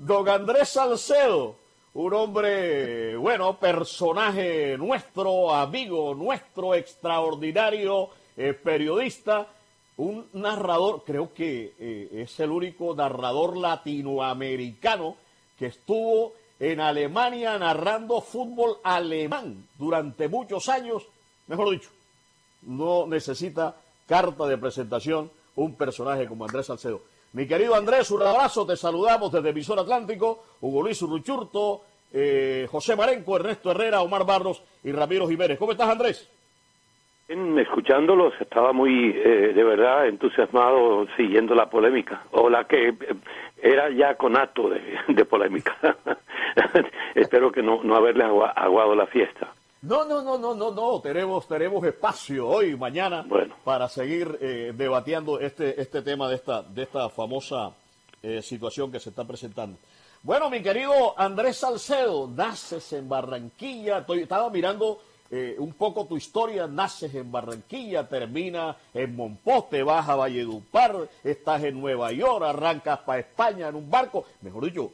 don Andrés Salcedo, un hombre, bueno, personaje nuestro, amigo nuestro, extraordinario, periodista, un narrador, creo que es el único narrador latinoamericano que estuvo en Alemania narrando fútbol alemán durante muchos años. Mejor dicho, no necesita carta de presentación un personaje como Andrés Salcedo. Mi querido Andrés, un abrazo, te saludamos desde Emisor Atlántico, Hugo Luis Urruchurto, José Marenco, Ernesto Herrera, Omar Barros y Ramiro Jiménez. ¿Cómo estás, Andrés? Escuchándolos, estaba muy, de verdad, entusiasmado siguiendo la polémica, o la que era ya conato de polémica. Espero que no haberle aguado la fiesta. No, tenemos espacio hoy, mañana, bueno, para seguir debatiendo este tema de esta famosa situación que se está presentando. Bueno, mi querido Andrés Salcedo, naces en Barranquilla, estaba mirando un poco tu historia, naces en Barranquilla, termina en Monpós, te vas a Valledupar, estás en Nueva York, arrancas para España en un barco, mejor dicho,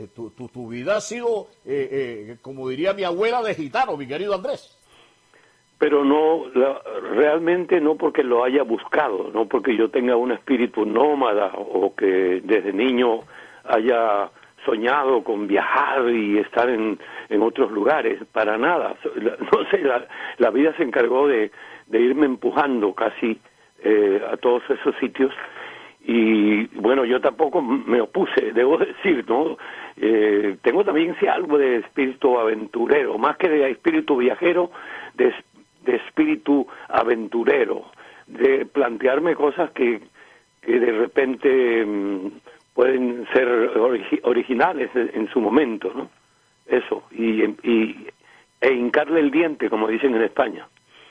tu vida ha sido, como diría mi abuela, de gitano, mi querido Andrés. Pero no, realmente no porque lo haya buscado, no porque yo tenga un espíritu nómada o que desde niño haya soñado con viajar y estar en otros lugares, para nada. No sé, la vida se encargó de irme empujando casi a todos esos sitios. Y bueno, yo tampoco me opuse, debo decir, ¿no? Tengo también sí, algo de espíritu aventurero, más que de espíritu viajero, de espíritu aventurero, de plantearme cosas que de repente pueden ser originales en su momento, ¿no? Eso, e hincarle el diente, como dicen en España.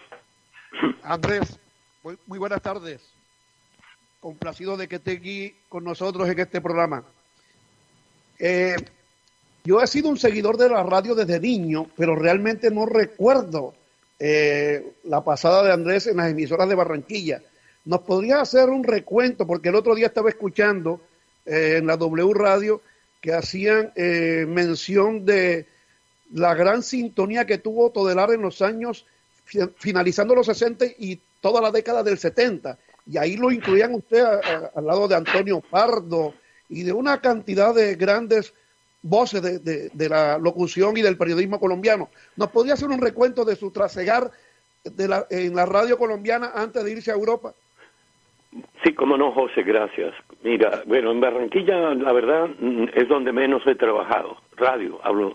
Andrés, muy buenas tardes. Complacido de que esté aquí con nosotros en este programa. Yo he sido un seguidor de la radio desde niño, pero realmente no recuerdo la pasada de Andrés en las emisoras de Barranquilla. ¿Nos podría hacer un recuento? Porque el otro día estaba escuchando en la W Radio que hacían mención de la gran sintonía que tuvo Todelar en los años, finalizando los 60 y toda la década del 70. Y ahí lo incluían usted al lado de Antonio Pardo y de una cantidad de grandes voces de la locución y del periodismo colombiano. ¿Nos podría hacer un recuento de su trasegar en la radio colombiana antes de irse a Europa? Sí, cómo no, José, gracias. Mira, bueno, en Barranquilla, la verdad, es donde menos he trabajado. Radio, hablo.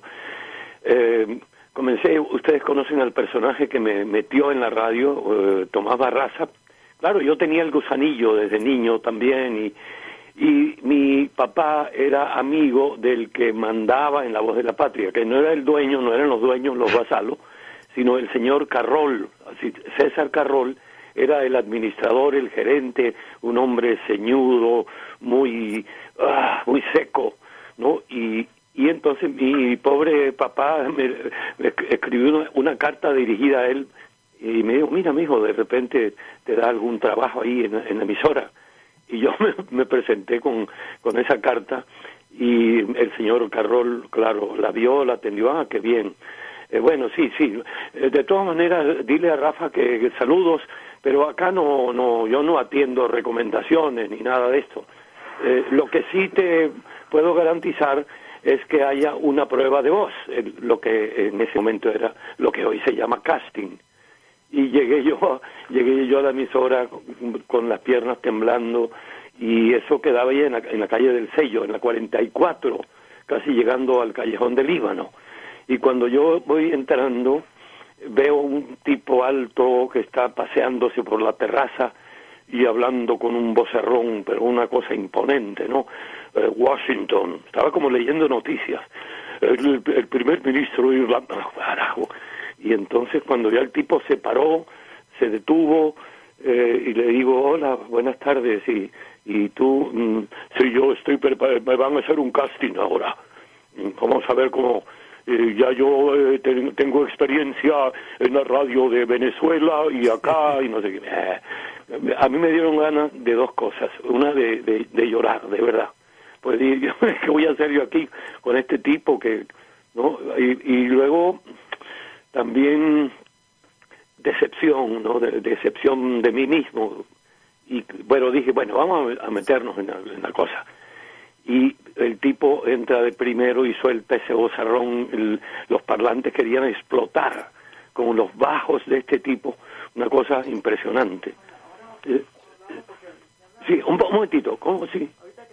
Comencé, ustedes conocen al personaje que me metió en la radio, Tomás Barraza. Claro, yo tenía el gusanillo desde niño también, y mi papá era amigo del que mandaba en La Voz de la Patria, que no era el dueño, no eran los dueños, los vasalos, sino el señor Carroll, así, César Carroll, era el administrador, el gerente, un hombre ceñudo, muy seco, ¿no? Y entonces mi pobre papá me escribió una carta dirigida a él y me dijo, mira, mijo, de repente te da algún trabajo ahí en la emisora. Y yo me presenté con esa carta y el señor Carroll, claro, la vio, la atendió, qué bien. Bueno, sí, de todas maneras, dile a Rafa que saludos, pero acá yo no atiendo recomendaciones ni nada de esto. Lo que sí te puedo garantizar es que haya una prueba de voz, lo que en ese momento era lo que hoy se llama casting. Y llegué yo a la emisora con las piernas temblando, y eso quedaba ahí en la calle del Sello, en la 44, casi llegando al callejón del Líbano. Y cuando yo voy entrando, veo un tipo alto que está paseándose por la terraza y hablando con un vocerrón, pero una cosa imponente, ¿no? Washington, estaba como leyendo noticias. El primer ministro de Irlanda, carajo. Y entonces cuando ya el tipo se paró, se detuvo, y le digo, hola, buenas tardes, y tú, sí, yo estoy preparado, me van a hacer un casting ahora. Vamos a ver cómo, ya yo tengo experiencia en la radio de Venezuela y acá, y no sé qué. A mí me dieron ganas de dos cosas, una de llorar, de verdad, pues ¿qué voy a hacer yo aquí con este tipo que, no? Y luego también decepción, ¿no? Decepción de mí mismo. Y bueno, dije, bueno, vamos a meternos en la cosa. Y el tipo entra de primero y suelta ese vozarrón, los parlantes querían explotar con los bajos de este tipo, una cosa impresionante. Sí, un momentito, ¿cómo? Sí.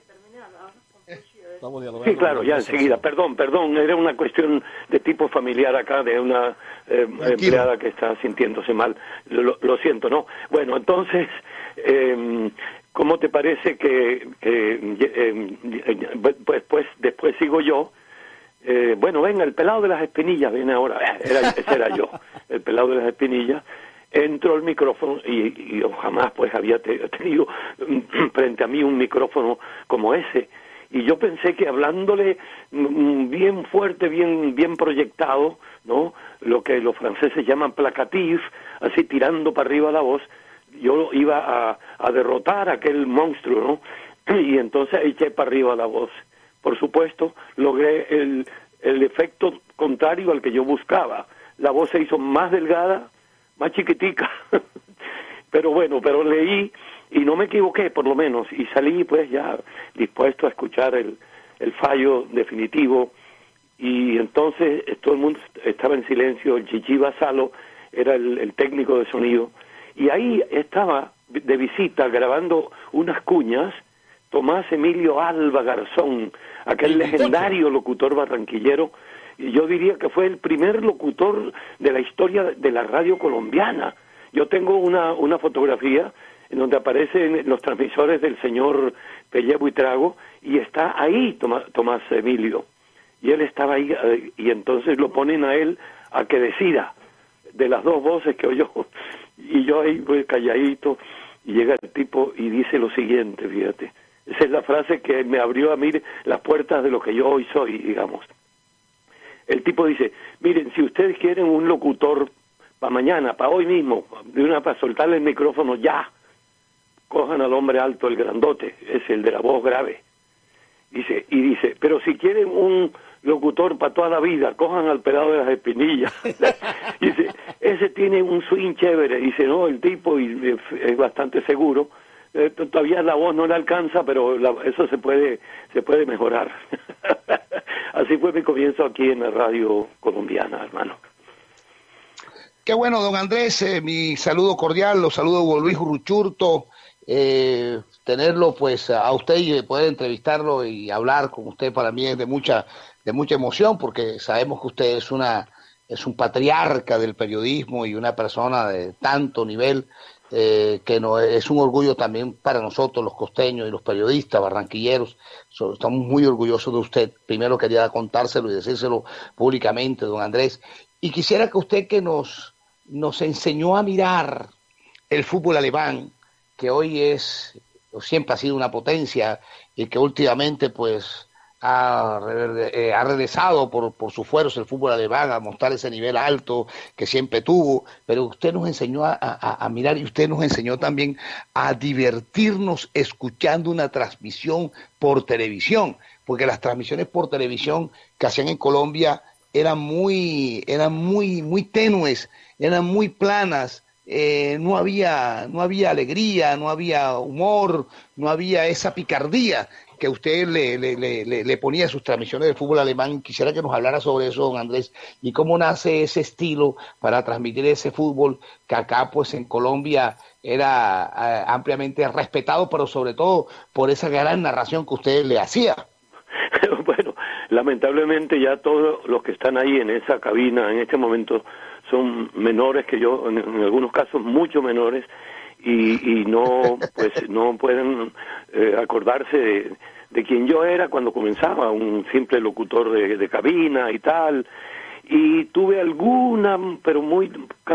Sí, claro, ya enseguida. Perdón, era una cuestión de tipo familiar acá, de una empleada que está sintiéndose mal. Lo siento, ¿no? Bueno, entonces, ¿cómo te parece que pues después sigo yo? Bueno, venga, el pelado de las espinillas viene ahora. Ese era yo, el pelado de las espinillas. Entro al micrófono y yo jamás pues había tenido frente a mí un micrófono como ese. Y yo pensé que hablándole bien fuerte, bien proyectado, ¿no? Lo que los franceses llaman placatif, así tirando para arriba la voz, yo iba a derrotar a aquel monstruo, ¿no? Y entonces eché para arriba la voz. Por supuesto, logré el efecto contrario al que yo buscaba. La voz se hizo más delgada, más chiquitica, pero leí y no me equivoqué por lo menos, y salí pues ya dispuesto a escuchar el fallo definitivo. Y entonces todo el mundo estaba en silencio. El Chichi Basalo era el técnico de sonido, y ahí estaba de visita grabando unas cuñas Tomás Emilio Alba Garzón, aquel legendario locutor barranquillero. Y yo diría que fue el primer locutor de la historia de la radio colombiana. Yo tengo una fotografía en donde aparecen los transmisores del señor Pelle Buitrago, y está ahí Tomás Emilio. Y él estaba ahí, y entonces lo ponen a él a que decida de las dos voces que oyó. Y yo ahí pues calladito, y llega el tipo y dice lo siguiente, fíjate. Esa es la frase que me abrió a mí las puertas de lo que yo hoy soy, digamos. El tipo dice, miren, si ustedes quieren un locutor para mañana, para hoy mismo, para soltarle el micrófono ya, cojan al hombre alto, el grandote, es el de la voz grave. Dice, pero si quieren un locutor para toda la vida, cojan al pelado de las espinillas. Dice, ese tiene un swing chévere. Dice, no, el tipo es bastante seguro. Todavía la voz no le alcanza, pero eso se puede mejorar. Así fue mi comienzo aquí en la radio colombiana, hermano. Qué bueno, don Andrés, mi saludo cordial, los saludo Hugo Luis Uruchurto, tenerlo pues a usted y poder entrevistarlo y hablar con usted para mí es de mucha emoción, porque sabemos que usted es un patriarca del periodismo y una persona de tanto nivel, que no es un orgullo también para nosotros los costeños y los periodistas barranquilleros. Estamos muy orgullosos de usted. Primero quería contárselo y decírselo públicamente, don Andrés, y quisiera que usted que nos enseñó a mirar el fútbol alemán, que hoy siempre ha sido una potencia y que últimamente pues ha regresado por su fuerza el fútbol alemán a mostrar ese nivel alto que siempre tuvo, pero usted nos enseñó a mirar, y usted nos enseñó también a divertirnos escuchando una transmisión por televisión, porque las transmisiones por televisión que hacían en Colombia eran muy tenues, eran muy planas. No había alegría, no había humor, no había esa picardía que usted le ponía a sus transmisiones de fútbol alemán. Quisiera que nos hablara sobre eso, don Andrés, y cómo nace ese estilo para transmitir ese fútbol que acá pues en Colombia era ampliamente respetado, pero sobre todo por esa gran narración que usted le hacía. Bueno, lamentablemente ya todos los que están ahí en esa cabina en este momento son menores que yo, en algunos casos mucho menores, y no pueden acordarse de quién yo era cuando comenzaba, un simple locutor de cabina y tal. Y tuve alguna, pero muy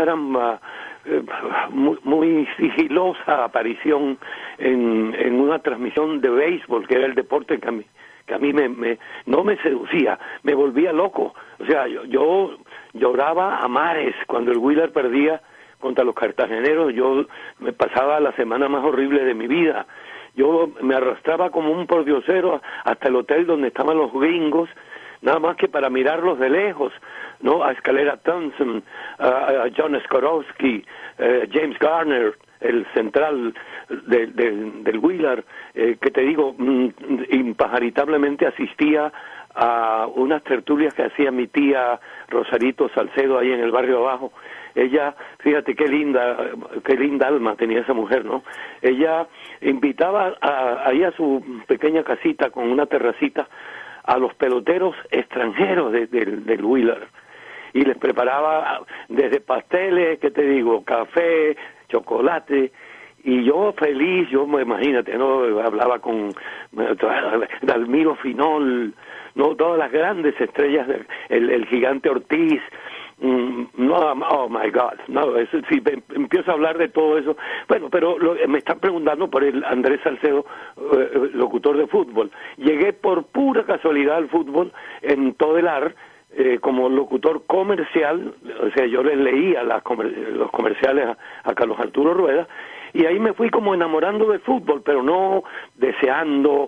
muy sigilosa aparición en una transmisión de béisbol, que era el deporte que a mí no me seducía, me volvía loco. O sea, yo lloraba a mares cuando el Wheeler perdía contra los cartageneros. Yo me pasaba la semana más horrible de mi vida. yo me arrastraba como un pordiosero hasta el hotel donde estaban los gringos, nada más que para mirarlos de lejos, ¿no? A Escalera Thompson, a John Skorowski, James Garner, el central del Wheeler, que te digo, impajaritablemente asistía a unas tertulias que hacía mi tía Rosarito Salcedo ahí en el barrio abajo. Ella, fíjate qué linda alma tenía esa mujer, ¿no? Ella invitaba ahí a su pequeña casita con una terracita a los peloteros extranjeros del Wheeler y les preparaba desde pasteles, ¿qué te digo?, café, chocolate, y yo feliz, imagínate, ¿no? Hablaba con Dalmiro Finol, ¿no? Todas las grandes estrellas, el gigante Ortiz, no, oh my God, no, eso, si empiezo a hablar de todo eso, bueno, pero me están preguntando por el Andrés Salcedo, locutor de fútbol. Llegué por pura casualidad al fútbol en Todelar, como locutor comercial, o sea, yo les leía los comerciales a Carlos Arturo Rueda, y ahí me fui como enamorando del fútbol, pero no deseando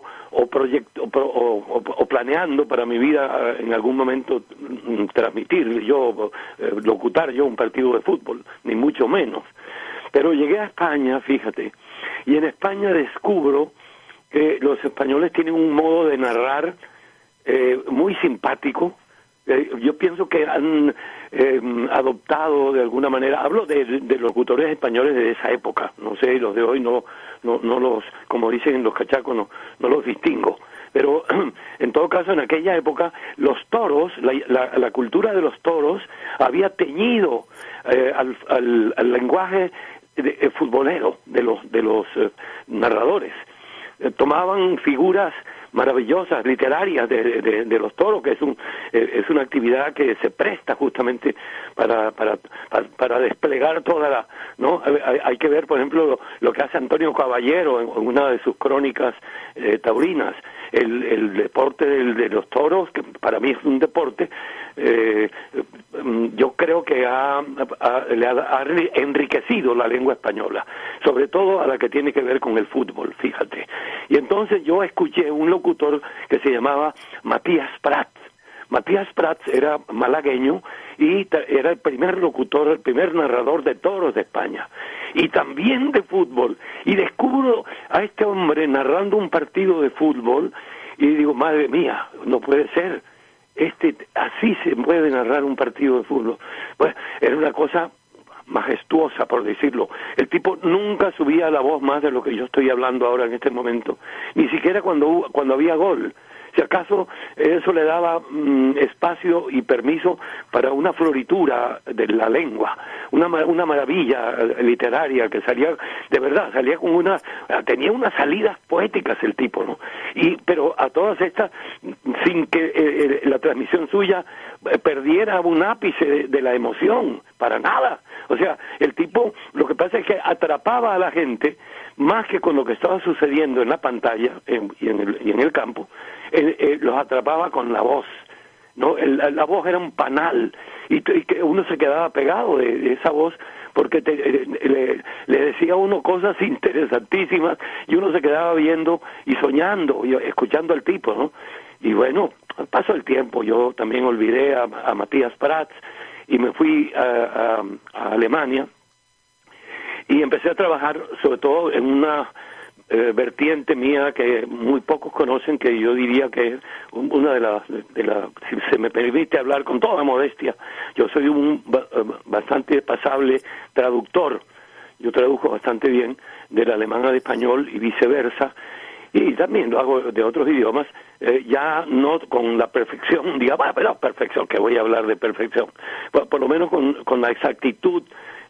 o planeando para mi vida en algún momento transmitir locutar yo un partido de fútbol, ni mucho menos. Pero llegué a España, fíjate, y en España descubro que los españoles tienen un modo de narrar muy simpático. Yo pienso que han adoptado de alguna manera, hablo de locutores españoles de esa época, no sé, los de hoy no los, como dicen los cachacos, no los distingo, pero en todo caso en aquella época los toros, la cultura de los toros había teñido al lenguaje futbolero de los narradores. Tomaban figuras maravillosas, literarias de los toros, que es una actividad que se presta justamente para desplegar toda la, ¿no? Hay que ver, por ejemplo, lo que hace Antonio Caballero en una de sus crónicas taurinas, el deporte de los toros, que para mí es un deporte, yo creo que le ha enriquecido la lengua española, sobre todo a la que tiene que ver con el fútbol, fíjate. Y entonces yo escuché un locutor que se llamaba Matías Prats. Matías Prats era malagueño y era el primer locutor, el primer narrador de toros de España, y también de fútbol. Y descubro a este hombre narrando un partido de fútbol y digo, madre mía, no puede ser. Así se puede narrar un partido de fútbol. Pues era una cosa majestuosa, por decirlo. El tipo nunca subía la voz más de lo que yo estoy hablando ahora en este momento, ni siquiera cuando había gol. Si acaso eso le daba espacio y permiso para una floritura de la lengua, una maravilla literaria que salía, de verdad, tenía unas salidas poéticas el tipo, ¿no? Pero a todas estas, sin que la transmisión suya perdiera un ápice de la emoción, para nada. O sea, el tipo, lo que pasa es que atrapaba a la gente más que con lo que estaba sucediendo en la pantalla y en el campo, los atrapaba con la voz, ¿no? La voz era un panal y que uno se quedaba pegado de esa voz porque le decía a uno cosas interesantísimas y uno se quedaba viendo y soñando y escuchando al tipo, ¿no? Y bueno, pasó el tiempo, yo también olvidé a Matías Prats y me fui a Alemania y empecé a trabajar sobre todo en una vertiente mía que muy pocos conocen, que yo diría que es una de las, si se me permite hablar con toda modestia, yo soy un bastante pasable traductor. Yo tradujo bastante bien del alemán al español y viceversa, y también lo hago de otros idiomas, ya no con la perfección, digamos, pero perfección, que voy a hablar de perfección, por lo menos con la exactitud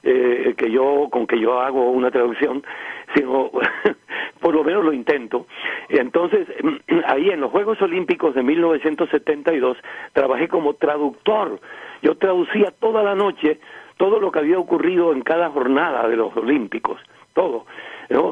con que yo hago una traducción, sino por lo menos lo intento. Entonces, ahí en los Juegos Olímpicos de 1972 trabajé como traductor. Yo traducía toda la noche todo lo que había ocurrido en cada jornada de los Olímpicos, todo, ¿no?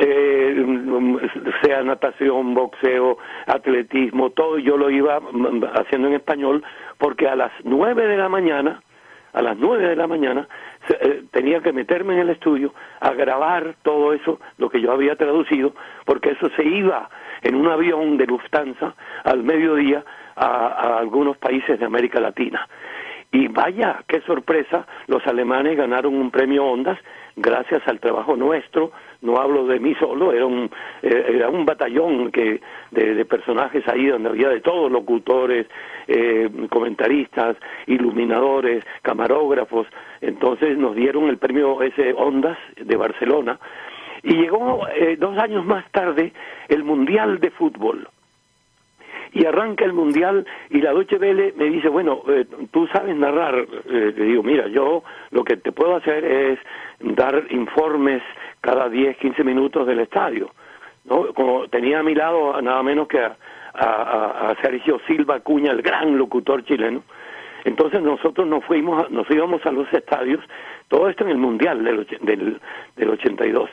Sea natación, boxeo, atletismo, todo yo lo iba haciendo en español, porque a las 9 de la mañana a las 9 de la mañana, tenía que meterme en el estudio a grabar todo eso, lo que yo había traducido, porque eso se iba en un avión de Lufthansa al mediodía a algunos países de América Latina. Y vaya, qué sorpresa, los alemanes ganaron un premio Ondas gracias al trabajo nuestro. No hablo de mí solo, era un batallón de personajes ahí donde había de todos, locutores, comentaristas, iluminadores, camarógrafos. Entonces nos dieron el premio ese Ondas de Barcelona. Y llegó 2 años más tarde el Mundial de Fútbol. Y arranca el Mundial y la Deutsche Welle me dice, bueno, tú sabes narrar. Le digo, mira, yo lo que te puedo hacer es dar informes cada 10, 15 minutos del estadio, ¿no? Como tenía a mi lado nada menos que a Sergio Silva Acuña, el gran locutor chileno. Entonces nosotros nos íbamos a los estadios, todo esto en el Mundial del 82.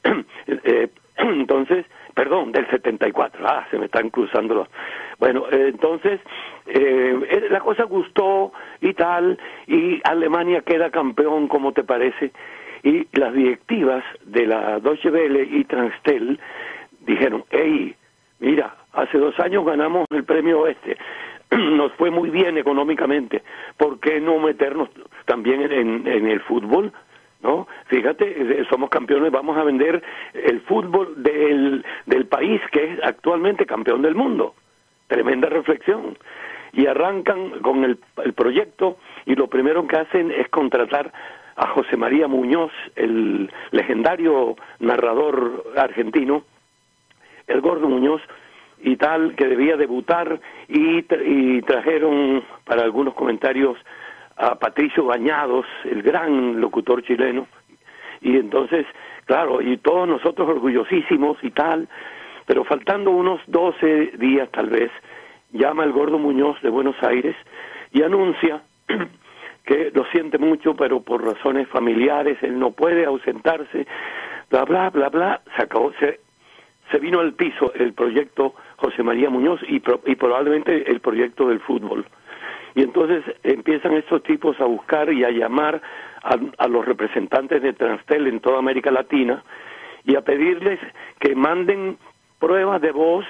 Entonces, perdón, del 74, se me están cruzando los... Bueno, entonces, la cosa gustó y tal, y Alemania queda campeón, ¿cómo te parece? Y las directivas de la Deutsche Welle y Transtel dijeron, hey, mira, hace 2 años ganamos el premio nos fue muy bien económicamente, ¿por qué no meternos también en el fútbol? ¿No? Fíjate, somos campeones, vamos a vender el fútbol del país que es actualmente campeón del mundo. Tremenda reflexión. Y arrancan con el proyecto y lo primero que hacen es contratar a José María Muñoz, el legendario narrador argentino, el Gordo Muñoz, y tal, que debía debutar, y trajeron para algunos comentarios a Patricio Bañados, el gran locutor chileno, y entonces, claro, y todos nosotros orgullosísimos y tal, pero faltando unos 12 días tal vez, llama el Gordo Muñoz de Buenos Aires y anuncia que lo siente mucho, pero por razones familiares él no puede ausentarse, bla, bla, bla, bla, se vino al piso el proyecto José María Muñoz y probablemente el proyecto del fútbol. Y entonces empiezan estos tipos a buscar y a llamar a los representantes de Transtel en toda América Latina y a pedirles que manden pruebas de voz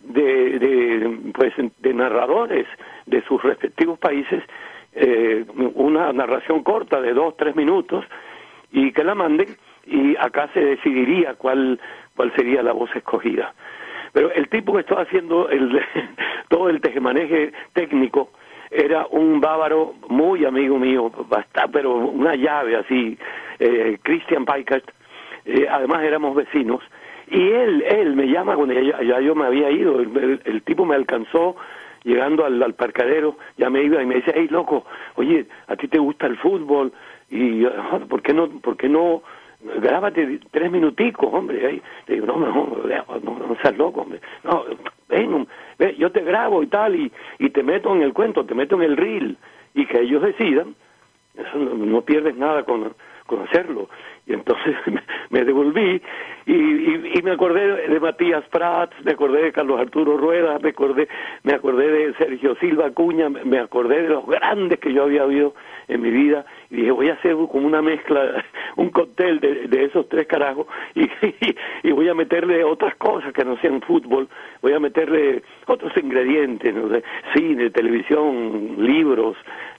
de narradores de sus respectivos países, una narración corta de 2-3 minutos, y que la manden, y acá se decidiría cuál sería la voz escogida. Pero el tipo que estaba haciendo todo el tejemaneje técnico era un bávaro muy amigo mío, pero una llave así, Christian Peikert. Además éramos vecinos, y él me llama cuando ya yo me había ido, el tipo me alcanzó llegando al parqueadero, ya me iba y me dice, hey loco, oye, ¿a ti te gusta el fútbol? Y ¿por qué no grábate 3 minuticos, hombre? Ahí le digo, no seas loco, hombre, no, ven, yo te grabo y tal, y te meto en el cuento, te meto en el reel, y que ellos decidan. Eso no pierdes nada con hacerlo. Y entonces me devolví y me acordé de Matías Prats, me acordé de Carlos Arturo Rueda, me acordé de Sergio Silva Acuña, me acordé de los grandes que yo había oído en mi vida, y dije, voy a hacer como una mezcla, un cóctel de esos 3 carajos, y voy a meterle otras cosas que no sean fútbol, voy a meterle otros ingredientes, no sé, cine, televisión, libros,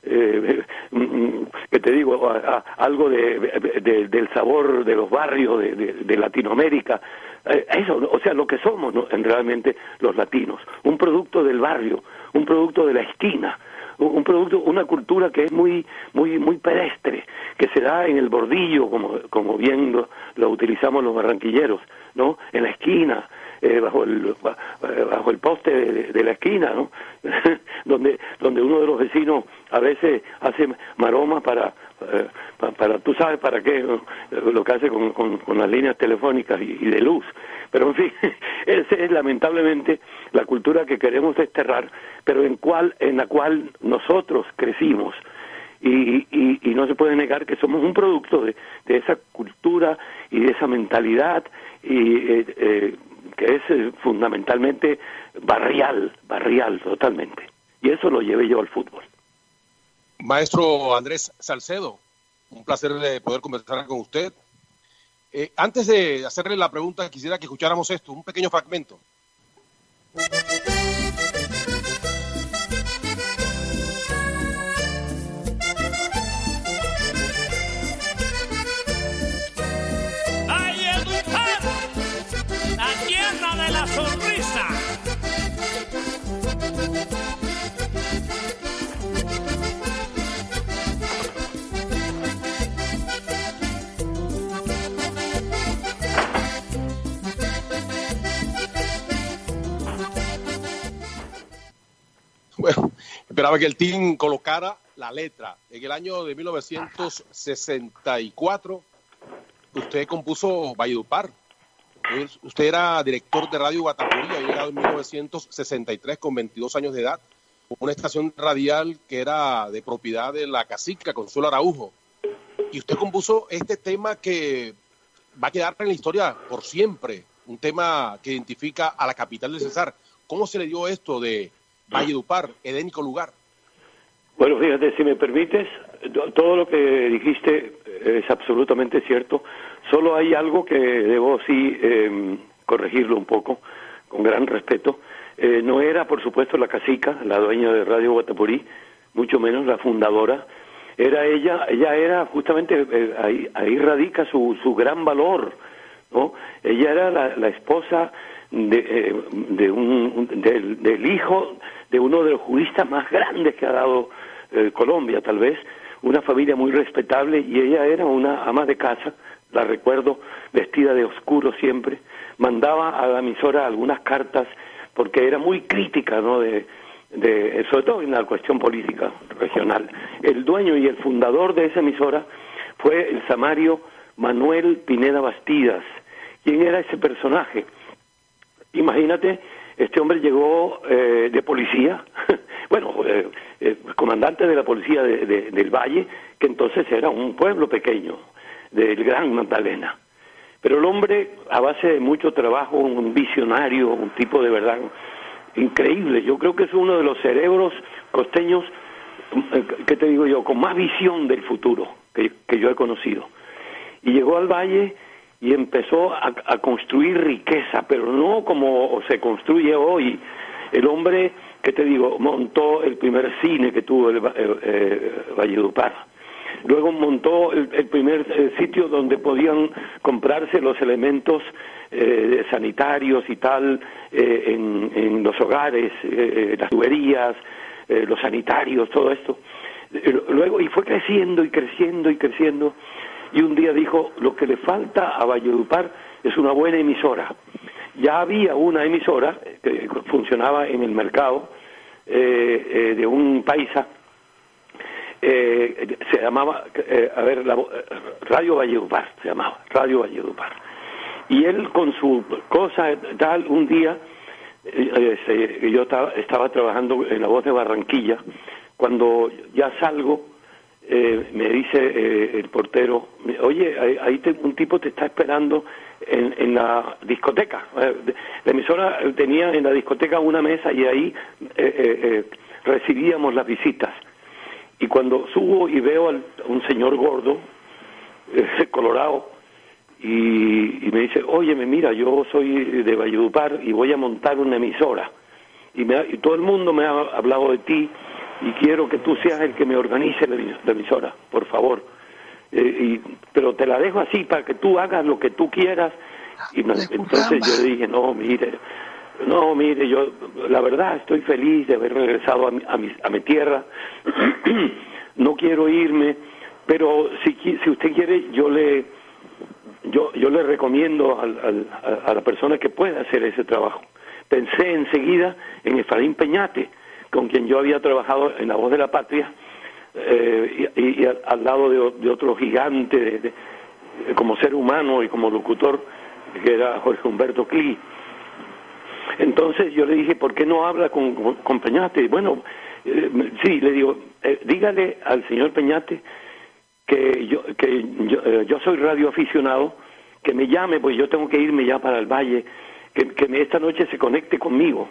que te digo, algo del sabor de los barrios de Latinoamérica, eso, o sea, lo que somos, ¿no? Realmente los latinos, un producto del barrio, un producto de la esquina, un producto, una cultura que es muy pedestre, que se da en el bordillo, como bien lo utilizamos los barranquilleros, ¿no? En la esquina, bajo el poste de la esquina, ¿no? donde uno de los vecinos a veces hace maromas para tú sabes para qué, ¿no? Lo que hace con las líneas telefónicas y de luz. Pero en fin, esa es lamentablemente la cultura que queremos desterrar, pero en la cual nosotros crecimos. Y no se puede negar que somos un producto de esa cultura y de esa mentalidad, que es fundamentalmente barrial totalmente. Y eso lo llevé yo al fútbol. Maestro Andrés Salcedo, un placer de poder conversar con usted. Antes de hacerle la pregunta, quisiera que escucháramos esto, un pequeño fragmento. Valledupar, la tierra de la sonrisa. Bueno, esperaba que el team colocara la letra. En el año de 1964, usted compuso Valledupar. Usted era director de Radio Guatapurí, había llegado en 1963 con 22 años de edad. Una estación radial que era de propiedad de la cacica Consuelo Araujo. Y usted compuso este tema que va a quedar en la historia por siempre. Un tema que identifica a la capital del Cesar. ¿Cómo se le dio esto de Valledupar, edénico lugar? Bueno, fíjate, si me permites, todo lo que dijiste es absolutamente cierto. Solo hay algo que debo sí corregirlo un poco, con gran respeto. No era, por supuesto, la cacica, la dueña de Radio Guatapurí, mucho menos la fundadora. Era ella era justamente, ahí radica su gran valor, ¿no? Ella era la esposa del hijo de uno de los juristas más grandes que ha dado Colombia, tal vez, una familia muy respetable, y ella era una ama de casa, la recuerdo, vestida de oscuro siempre, mandaba a la emisora algunas cartas, porque era muy crítica, ¿no?, sobre todo en la cuestión política regional. El dueño y el fundador de esa emisora fue el samario Manuel Pineda Bastidas. ¿Quién era ese personaje? Imagínate, este hombre llegó de policía, bueno, comandante de la policía del Valle, que entonces era un pueblo pequeño, del Gran Magdalena. Pero el hombre, a base de mucho trabajo, un visionario, un tipo de verdad increíble. Yo creo que es uno de los cerebros costeños, ¿qué te digo yo?, con más visión del futuro que yo he conocido. Y llegó al Valle y empezó a construir riqueza, pero no como se construye hoy. El hombre, ¿qué te digo?, montó el primer cine que tuvo Valledupar. Luego montó el primer sitio donde podían comprarse los elementos sanitarios y tal, en los hogares, las tuberías, los sanitarios, todo esto. Luego, y fue creciendo y creciendo y creciendo, y un día dijo, lo que le falta a Valledupar es una buena emisora. Ya había una emisora que funcionaba en el mercado de un paisa, se llamaba, Radio Valledupar, se llamaba Radio Valledupar. Y él con su cosa tal, un día, yo estaba trabajando en La Voz de Barranquilla, cuando ya salgo, me dice el portero, oye, ahí un tipo te está esperando en la discoteca. La emisora tenía en la discoteca una mesa y ahí recibíamos las visitas. Y cuando subo y veo a un señor gordo, colorado, y me dice, oye, mira, yo soy de Valledupar y voy a montar una emisora. Y todo el mundo me ha hablado de ti y quiero que tú seas el que me organice la emisora, por favor. Pero te la dejo así para que tú hagas lo que tú quieras. Y entonces yo le dije, no, mire, yo la verdad estoy feliz de haber regresado a mi tierra. No quiero irme, pero si usted quiere, yo le recomiendo a la persona que pueda hacer ese trabajo. Pensé enseguida en Efraín Peñate, con quien yo había trabajado en La Voz de la Patria, y al lado de otro gigante como ser humano y como locutor, que era Jorge Humberto Cli. Entonces yo le dije, ¿por qué no habla con Peñate? Bueno, sí, le digo, dígale al señor Peñate que yo soy radioaficionado, que me llame, pues yo tengo que irme ya para el Valle, que esta noche se conecte conmigo.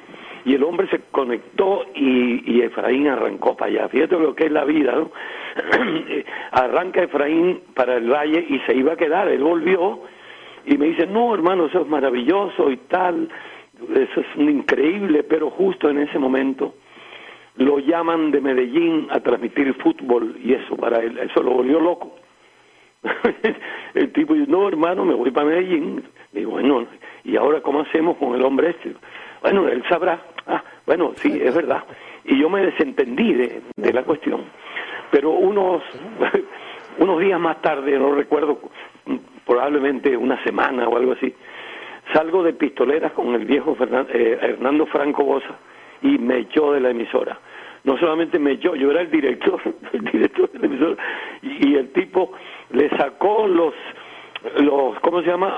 Y el hombre se conectó y Efraín arrancó para allá. Fíjate lo que es la vida, ¿no? Arranca Efraín para el valle y se iba a quedar. Él volvió y me dice, no, hermano, eso es maravilloso y tal, eso es increíble, pero justo en ese momento lo llaman de Medellín a transmitir fútbol y eso para él, eso lo volvió loco. El tipo dice, no, hermano, me voy para Medellín. Digo, bueno, ¿y ahora cómo hacemos con el hombre este? Bueno, él sabrá. Bueno, sí, es verdad. Y yo me desentendí de la cuestión. Pero unos días más tarde, no recuerdo, probablemente una semana o algo así, salgo de pistoleras con el viejo Hernando Franco Bosa y me echó de la emisora. No solamente me echó, yo era el director de la emisora, y el tipo le sacó los ¿cómo se llama?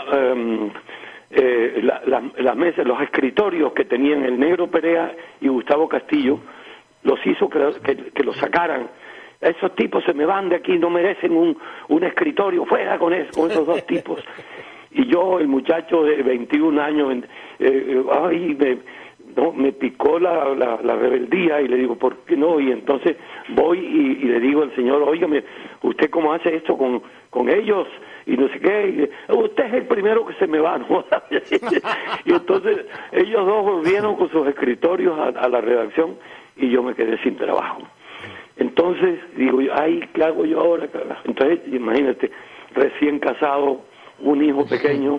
Las mesas, los escritorios que tenían el Negro Perea y Gustavo Castillo, los hizo que los sacaran. Esos tipos se me van de aquí, no merecen un escritorio, fuera con esos dos tipos. Y yo, el muchacho de 21 años, me picó la rebeldía y le digo, ¿por qué no? Y entonces voy y le digo al señor, óigame, ¿usted cómo hace esto con ellos? Y no sé qué, y, usted es el primero que se me va, ¿no? Y entonces ellos dos volvieron con sus escritorios a la redacción y yo me quedé sin trabajo. Entonces digo, ay, ¿qué hago yo ahora? Entonces, imagínate, recién casado, un hijo pequeño,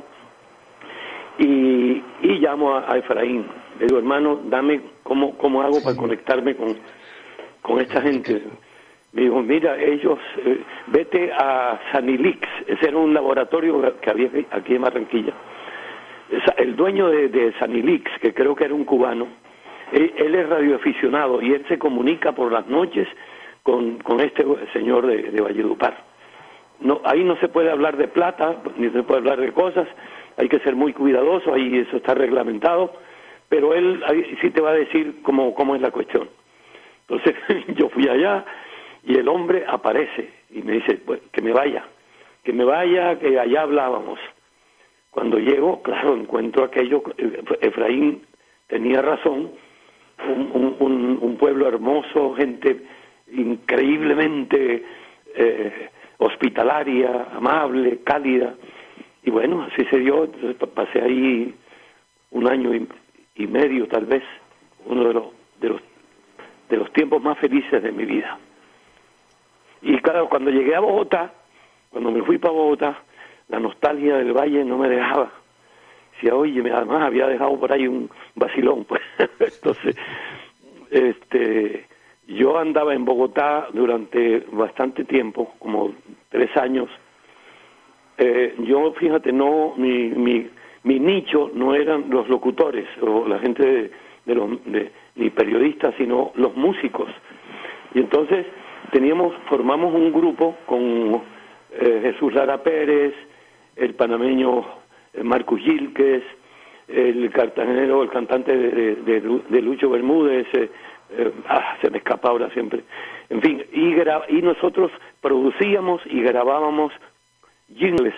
y llamo a Efraín. Le digo, hermano, dame cómo hago para conectarme con esta gente. Me dijo, mira, ellos, vete a Sanilix, ese era un laboratorio que había aquí en Barranquilla. El dueño de Sanilix, que creo que era un cubano, él es radioaficionado y él se comunica por las noches con este señor de Valledupar. No, ahí no se puede hablar de plata, ni se puede hablar de cosas, hay que ser muy cuidadoso, ahí eso está reglamentado, pero él ahí sí te va a decir cómo es la cuestión. Entonces yo fui allá y el hombre aparece y me dice, pues, que me vaya, que allá hablábamos. Cuando llego, claro, encuentro aquello, Efraín tenía razón, un pueblo hermoso, gente increíblemente hospitalaria, amable, cálida, y bueno, así se dio. Entonces pasé ahí un año y medio, tal vez, uno de los tiempos más felices de mi vida. Y claro, cuando llegué a Bogotá, cuando me fui para Bogotá, la nostalgia del valle no me dejaba. Decía, oye, además había dejado por ahí un vacilón, pues. Entonces, yo andaba en Bogotá durante bastante tiempo, como 3 años. Yo, fíjate, mi nicho no eran los locutores o la gente ni periodistas, sino los músicos. Y entonces formamos un grupo con Jesús Lara Pérez, el panameño Marcus Yilques, el cartagenero, el cantante de Lucho Bermúdez, se me escapa ahora siempre. En fin, y nosotros producíamos y grabábamos jingles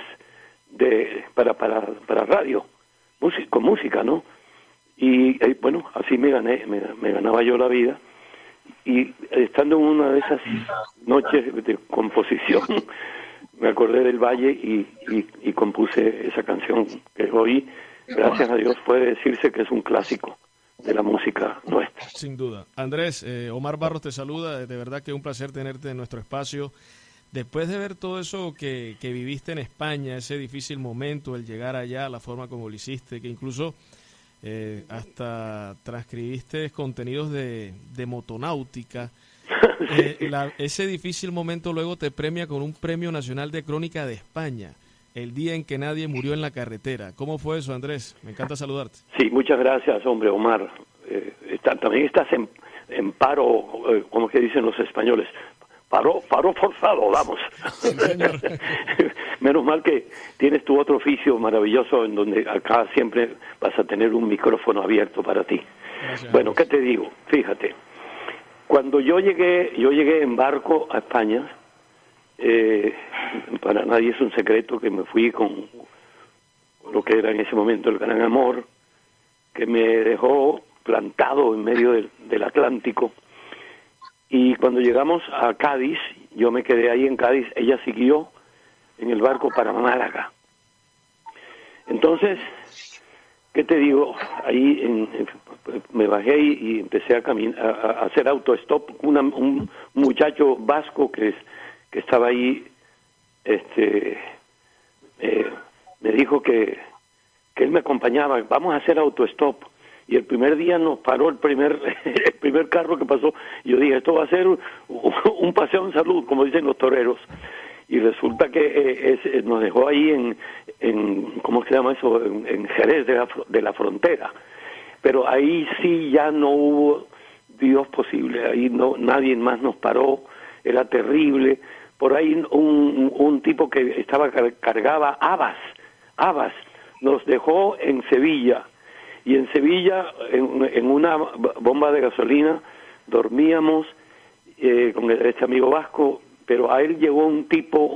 para radio, con música, ¿no? Y bueno, así me ganaba yo la vida. Y estando en una de esas noches de composición, me acordé del Valle y compuse esa canción que hoy, gracias a Dios, puede decirse que es un clásico de la música nuestra. Sin duda. Andrés, Omar Barros te saluda, de verdad que es un placer tenerte en nuestro espacio. Después de ver todo eso que viviste en España, ese difícil momento, el llegar allá, la forma como lo hiciste, que incluso hasta transcribiste contenidos de motonáutica, ese difícil momento luego te premia con un Premio Nacional de Crónica de España, el día en que nadie murió en la carretera. ¿Cómo fue eso, Andrés? Me encanta saludarte. Sí, muchas gracias, hombre, Omar. También estás en paro, como que dicen los españoles, paro forzado, vamos. Sí, señor. Menos mal que tienes tu otro oficio maravilloso en donde acá siempre vas a tener un micrófono abierto para ti. Gracias. Bueno, ¿qué te digo? Fíjate, cuando yo llegué en barco a España, para nadie es un secreto que me fui con lo que era en ese momento el gran amor, que me dejó plantado en medio del Atlántico. Y cuando llegamos a Cádiz, yo me quedé ahí en Cádiz, ella siguió en el barco para Málaga. Entonces, ¿qué te digo? Ahí me bajé y empecé a hacer autostop. Un muchacho vasco que estaba ahí, me dijo que él me acompañaba. Vamos a hacer autostop. Y el primer día nos paró el primer carro que pasó. Y yo dije, esto va a ser un paseo en salud, como dicen los toreros. Y resulta que nos dejó ahí ¿cómo se llama eso? En Jerez de la Frontera. Pero ahí sí ya no hubo Dios posible. Ahí nadie más nos paró. Era terrible. Por ahí un tipo que cargaba habas, nos dejó en Sevilla. Y en Sevilla, en una bomba de gasolina, dormíamos con este amigo vasco, pero a él llegó un tipo,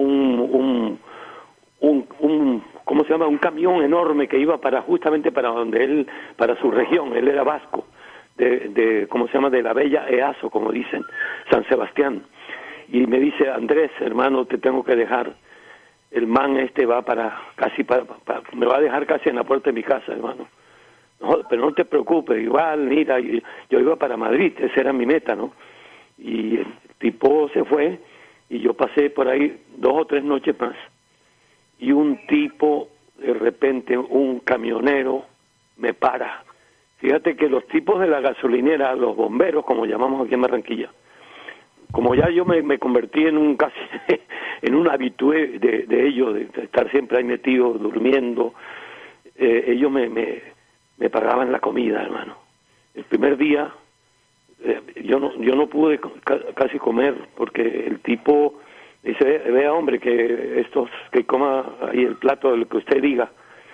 ¿cómo se llama? Un camión enorme que iba justamente para para su región. Él era vasco, ¿cómo se llama? De la bella Easo, como dicen, San Sebastián. Y me dice, Andrés, hermano, te tengo que dejar. El man va me va a dejar casi en la puerta de mi casa, hermano. No, pero no te preocupes, igual, mira, yo iba para Madrid, esa era mi meta, ¿no? Y el tipo se fue y yo pasé por ahí 2 o 3 noches más. Y un tipo, de repente, un camionero, me para. Fíjate que los tipos de la gasolinera, los bomberos, como llamamos aquí en Barranquilla, como ya yo me convertí en un habitué de ellos, de estar siempre ahí metido, durmiendo, ellos me pagaban la comida, hermano. El primer día yo no pude casi comer porque el tipo dice, vea hombre, que coma ahí el plato del que usted diga.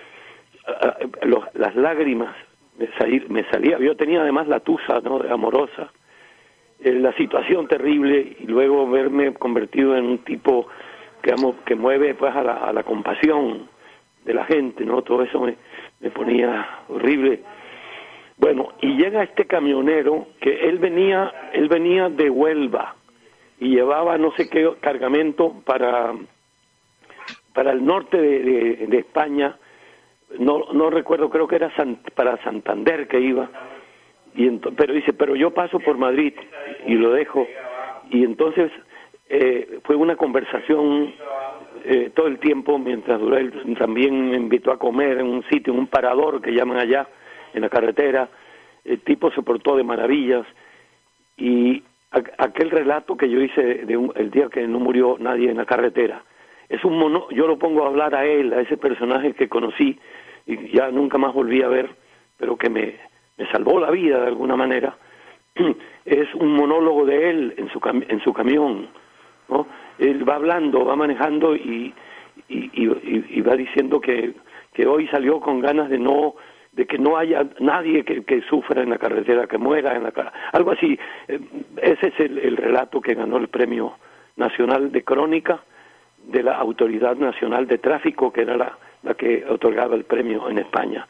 Las lágrimas me salía, yo tenía además la tusa, ¿no?, amorosa, la situación terrible, y luego verme convertido en un tipo que mueve pues a la compasión de la gente, ¿no? Todo eso me ponía horrible. Bueno, y llega este camionero que él venía de Huelva y llevaba no sé qué cargamento para el norte de España. No recuerdo, creo que era para Santander que iba. Pero dice, pero yo paso por Madrid y lo dejo. Y entonces fue una conversación todo el tiempo mientras duró. Él también me invitó a comer en un sitio, en un parador que llaman allá, en la carretera. El tipo se portó de maravillas. Y aquel relato que yo hice el día que no murió nadie en la carretera, yo lo pongo a hablar a él, a ese personaje que conocí y ya nunca más volví a ver, pero que me salvó la vida de alguna manera. Es un monólogo de él en su camión, ¿no? Él va hablando, va manejando y va diciendo que hoy salió con ganas de que no haya nadie que sufra en la carretera, que muera en la carretera, algo así. Ese es el relato que ganó el Premio Nacional de Crónica de la Autoridad Nacional de Tráfico, que era la que otorgaba el premio en España,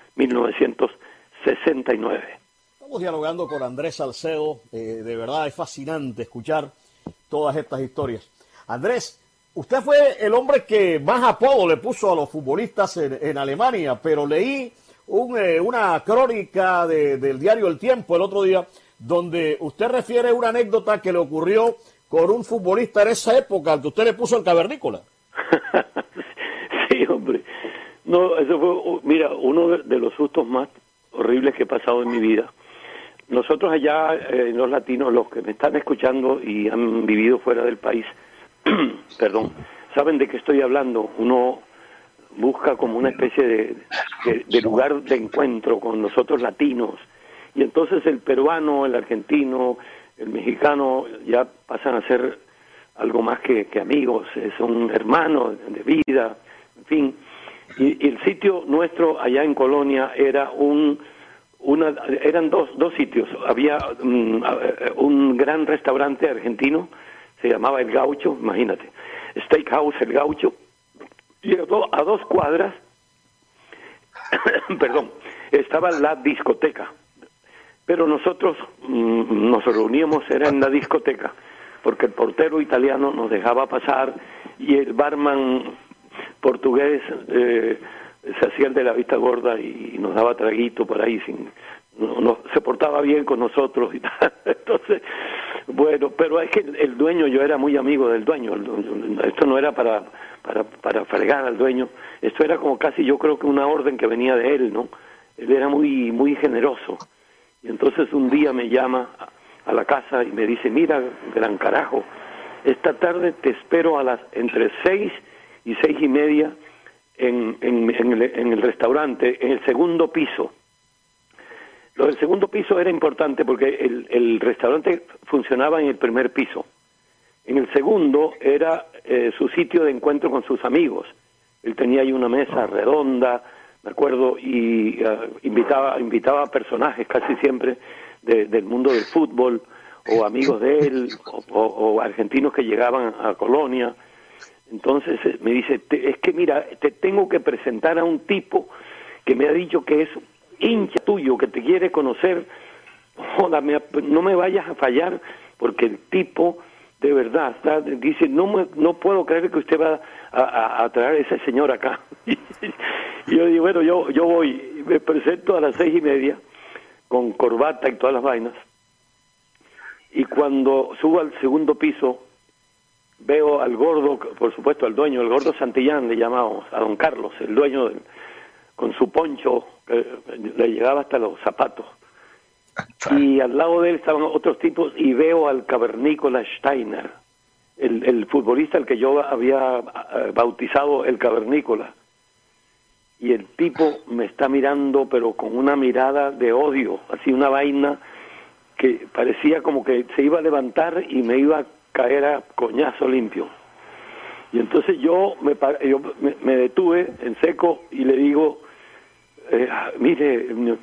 1969. Estamos dialogando con Andrés Salcedo. De verdad es fascinante escuchar todas estas historias. Andrés, usted fue el hombre que más apodo le puso a los futbolistas en Alemania, pero leí una crónica del diario El Tiempo el otro día, donde usted refiere una anécdota que le ocurrió con un futbolista en esa época, al que usted le puso el cavernícola. Sí, hombre. No, eso fue, mira, uno de los sustos más horribles que he pasado en mi vida. Nosotros allá, los latinos, los que me están escuchando y han vivido fuera del país, perdón, saben de qué estoy hablando. Uno busca como una especie de lugar de encuentro con nosotros latinos, y entonces el peruano, el argentino, el mexicano ya pasan a ser algo más que amigos, son hermanos de vida, en fin. Y el sitio nuestro allá en Colonia era eran dos sitios. Había un gran restaurante argentino, se llamaba El Gaucho, imagínate, Steakhouse El Gaucho, y a 2 cuadras, perdón, estaba la discoteca. pero nosotros nos reuníamos, era en la discoteca, porque el portero italiano nos dejaba pasar y el barman portugués se hacía el de la vista gorda y nos daba traguito por ahí, se portaba bien con nosotros y tal. Entonces, bueno, pero es que el dueño, yo era muy amigo del dueño, esto no era para fregar al dueño, esto era como casi, yo creo que una orden que venía de él, ¿no? Él era muy, muy generoso. Y entonces un día me llama a la casa y me dice, mira, gran carajo, esta tarde te espero entre 6 y 6:30 en el restaurante, en el segundo piso. Lo del segundo piso era importante porque el restaurante funcionaba en el primer piso. En el segundo era su sitio de encuentro con sus amigos. Él tenía ahí una mesa redonda, me acuerdo, y invitaba a personajes casi siempre del mundo del fútbol, o amigos de él, o argentinos que llegaban a Colonia. Entonces me dice, es que mira, te tengo que presentar a un tipo que me ha dicho que es hincha tuyo, que te quiere conocer. Joda, no me vayas a fallar, porque el tipo de verdad dice, no puedo creer que usted va a traer a ese señor acá. Y yo digo, bueno, yo voy, me presento a las 6:30 con corbata y todas las vainas, y cuando subo al segundo piso veo al gordo, por supuesto al dueño, el gordo Santillán le llamamos, a don Carlos, el dueño con su poncho que le llegaba hasta los zapatos, y al lado de él estaban otros tipos, y veo al cavernícola Steiner, el futbolista al que yo había bautizado el cavernícola, y el tipo me está mirando pero con una mirada de odio, así una vaina que parecía como que se iba a levantar y me iba a caer a coñazo limpio. Y entonces yo me detuve en seco y le digo, mire,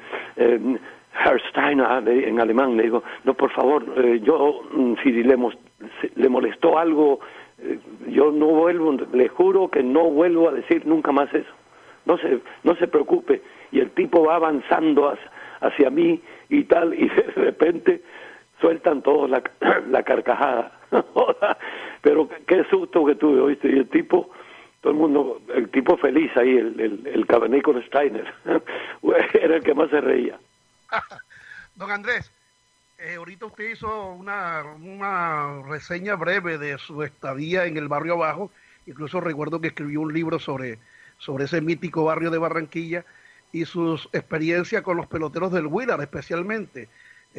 Herr Steiner, en alemán, le digo, no, por favor, yo, si le molestó algo, yo no vuelvo, le juro que no vuelvo a decir nunca más eso. No se preocupe. Y el tipo va avanzando hacia mí y tal, y de repente sueltan todos la carcajada. Pero qué susto que tuve, ¿oíste? Y el tipo, el tipo feliz ahí, el cavernícola Steiner, era el que más se reía. Don Andrés, ahorita usted hizo una reseña breve de su estadía en el barrio Abajo, incluso recuerdo que escribió un libro sobre ese mítico barrio de Barranquilla y sus experiencias con los peloteros del Huila, especialmente,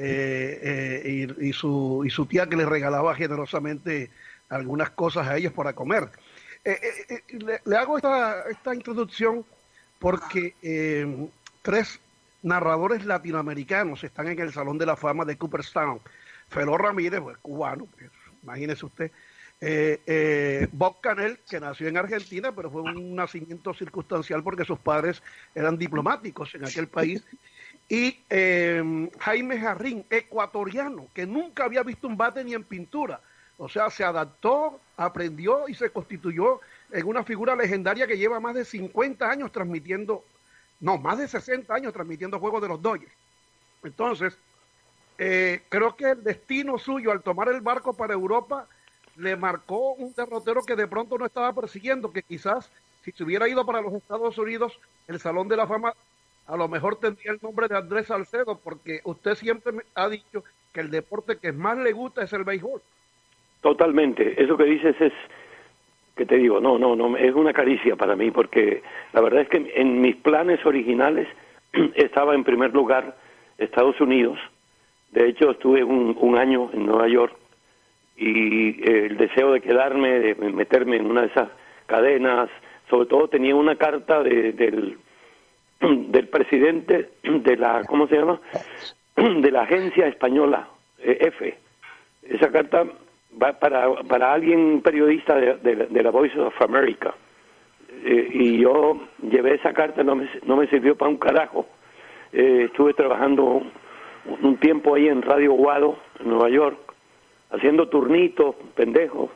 y su tía que le regalaba generosamente algunas cosas a ellos para comer. Le hago esta introducción porque 3 narradores latinoamericanos están en el Salón de la Fama de Cooperstown. Felo Ramírez, pues, cubano, pues, imagínese usted. Bob Canel, que nació en Argentina, pero fue un nacimiento circunstancial porque sus padres eran diplomáticos en aquel país. Y Jaime Jarrín, ecuatoriano, que nunca había visto un bate ni en pintura. O sea, se adaptó, aprendió y se constituyó en una figura legendaria que lleva más de 50 años más de 60 años transmitiendo juegos de los Dodgers. Entonces, creo que el destino suyo al tomar el barco para Europa le marcó un derrotero que de pronto no estaba persiguiendo, que quizás si se hubiera ido para los Estados Unidos, el Salón de la Fama a lo mejor tendría el nombre de Andrés Salcedo, porque usted siempre me ha dicho que el deporte que más le gusta es el béisbol. Totalmente, eso que dices es, que te digo, no, es una caricia para mí, porque la verdad es que en mis planes originales estaba en primer lugar Estados Unidos. De hecho, estuve un año en Nueva York, y el deseo de quedarme, de meterme en una de esas cadenas, sobre todo tenía una carta del presidente de la, ¿cómo se llama?, de la agencia española, EFE. Esa carta va para alguien periodista de la Voice of America, y yo llevé esa carta, no me sirvió para un carajo. Estuve trabajando un tiempo ahí en Radio Guado, en Nueva York, haciendo turnitos, pendejos,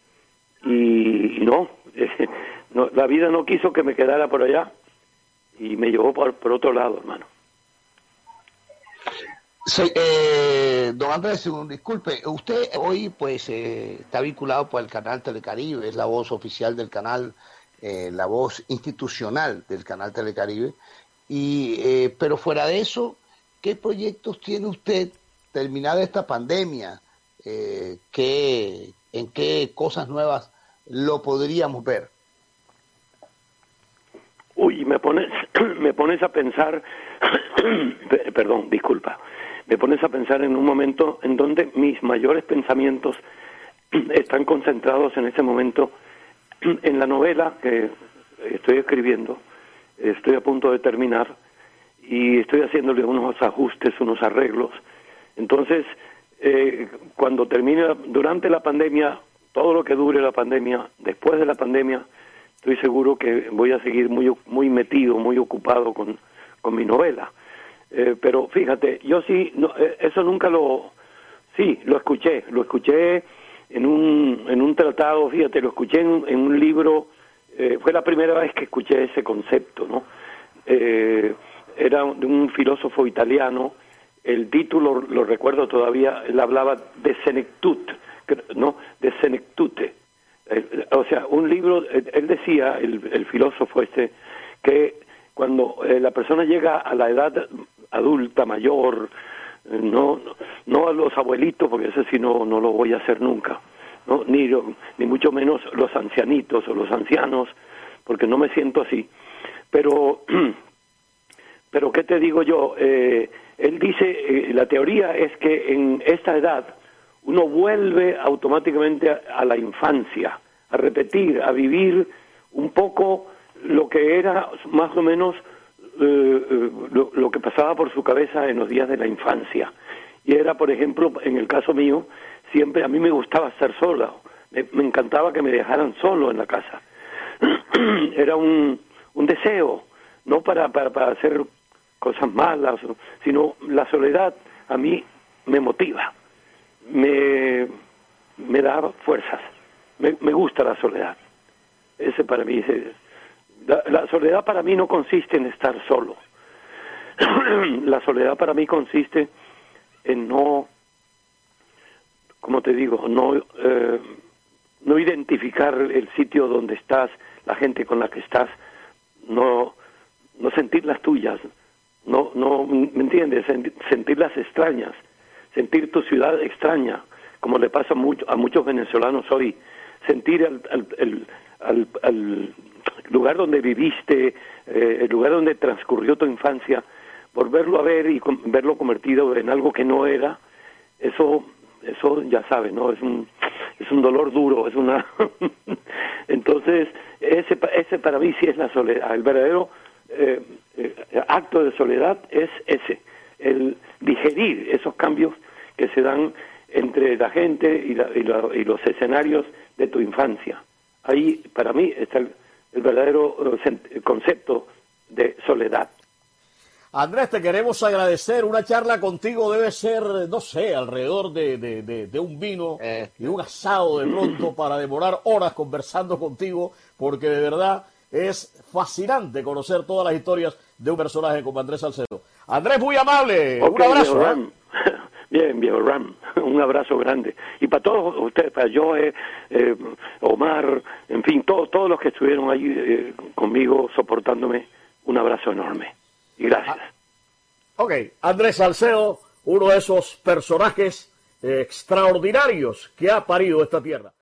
y no, la vida no quiso que me quedara por allá, y me llevó por otro lado, hermano. Sí, don Andrés, disculpe, usted hoy pues está vinculado por el canal Telecaribe, es la voz oficial del canal, la voz institucional del canal Telecaribe, pero fuera de eso, ¿qué proyectos tiene usted terminada esta pandemia? ¿En qué cosas nuevas lo podríamos ver? Uy, me pones a pensar, perdón, disculpa, me pones a pensar en un momento en donde mis mayores pensamientos están concentrados en ese momento en la novela que estoy escribiendo, estoy a punto de terminar y estoy haciéndole unos ajustes, unos arreglos. Entonces, cuando termine, durante la pandemia, todo lo que dure la pandemia, después de la pandemia, estoy seguro que voy a seguir muy metido, muy ocupado con mi novela. Pero fíjate, yo sí, eso nunca lo escuché en un tratado, fíjate, lo escuché en un libro, fue la primera vez que escuché ese concepto, ¿no? Era de un filósofo italiano, el título lo recuerdo todavía, él hablaba de senectut, ¿no? De senectute. O sea, un libro, él decía, el filósofo que cuando la persona llega a la edad adulta, mayor, no a los abuelitos, porque eso sí no lo voy a hacer nunca, ¿no? Ni mucho menos los ancianitos o los ancianos, porque no me siento así. Pero ¿qué te digo yo? Él dice, la teoría es que en esta edad uno vuelve automáticamente a la infancia, a repetir, a vivir un poco lo que era más o menos lo que pasaba por su cabeza en los días de la infancia. Y era, por ejemplo, en el caso mío, siempre a mí me gustaba estar sola, me encantaba que me dejaran solo en la casa. Era un deseo, no para hacer cosas malas, sino la soledad a mí me motiva, me da fuerzas, me gusta la soledad. Ese para mí la soledad para mí no consiste en estar solo. La soledad para mí consiste en no, como te digo, no identificar el sitio donde estás, la gente con la que estás, no sentir las tuyas, no, ¿me entiendes? Sentirlas extrañas, sentir tu ciudad extraña, como le pasa a muchos venezolanos hoy, sentir al lugar donde viviste, el lugar donde transcurrió tu infancia, volverlo a ver y verlo convertido en algo que no era, eso ya sabes, ¿no? Es un dolor duro, es una entonces ese para mí sí es la soledad. El verdadero acto de soledad es el digerir esos cambios que se dan entre la gente y los escenarios de tu infancia. Ahí para mí está el verdadero concepto de soledad. Andrés, te queremos agradecer. Una charla contigo debe ser, no sé, alrededor de un vino y un asado de pronto para demorar horas conversando contigo, porque de verdad es fascinante conocer todas las historias de un personaje como Andrés Salcedo. Andrés, muy amable. Okay, un abrazo. Viejo Ram. Bien, viejo Ram. Un abrazo grande. Y para todos ustedes, para Joe, Omar, en fin, todos los que estuvieron ahí conmigo soportándome, un abrazo enorme. Y gracias. Ok, Andrés Salcedo, uno de esos personajes extraordinarios que ha parido esta tierra.